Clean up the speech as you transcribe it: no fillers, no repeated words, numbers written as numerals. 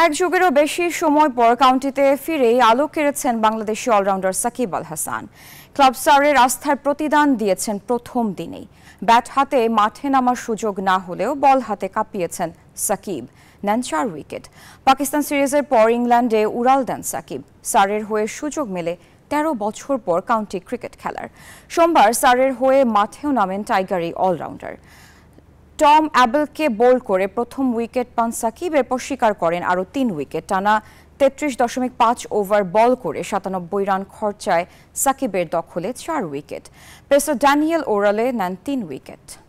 এক যুগেরও বেশি সময় পর কাউন্টিতে ফিরেই আলো কেড়েছেন বাংলাদেশি অলরাউন্ডার সাকিব আল হাসান। ক্লাব স্টারের আস্থার প্রতিদান দিয়েছেন প্রথম দিনেই। ব্যাট হাতে মাঠে নামার সুযোগ না হলেও বল হাতে কাঁপিয়েছেন সাকিব, নেন 4 উইকেট। পাকিস্তান সিরিজের পর ইংল্যান্ডে উড়াল দেন সাকিব। সারের হয়ে সুযোগ মেলে 13 বছর পর কাউন্টি ক্রিকেট খেলার। সোমবার সারের হয়ে মাঠেও নামেন টাইগারি অলরাউন্ডার। টম অ্যাবেলকে বোল্ড করে প্রথম উইকেট পান সাকিব, এরপর শিকার করেন আরও 3 উইকেট। টানা 33.5 ওভার বল করে 97 রান খরচায় সাকিবের দখলে 4 উইকেট। পেসার ড্যানিয়েল ওরালে নেন 3 উইকেট।